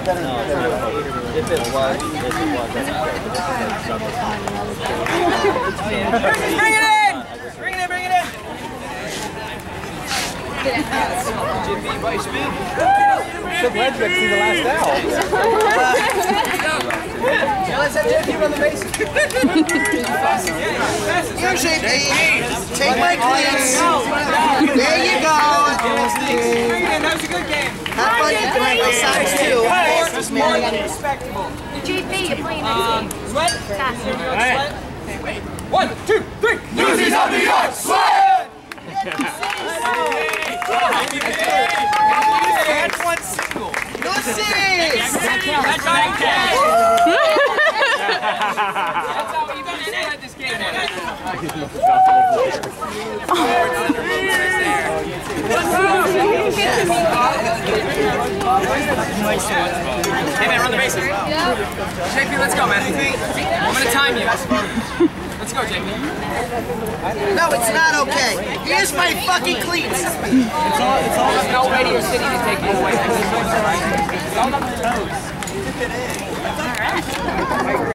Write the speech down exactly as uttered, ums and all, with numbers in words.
If it was, if it was, that's Bring it in! Bring it in, bring it in! Jimmy, by speed. Should Ledge get to see the last out? Yeah, let's have J P run the bases. Here, J P. Take my cleats. There you go. That was a good game. Have fun doing my sides too. It's more than respectable. J P, you're playing next game. Sweat? Sweat. One, two, three. Newsies of New York, sweat! That's one single. Newsies! That's how we even ended this game. Hey man, run the bases. J P, let's go, man. I'm gonna time you. Let's go, J P. No, it's not okay. Here's my fucking cleats. It's all, it's all, there's no Radio City to take you away. It's all up to toes.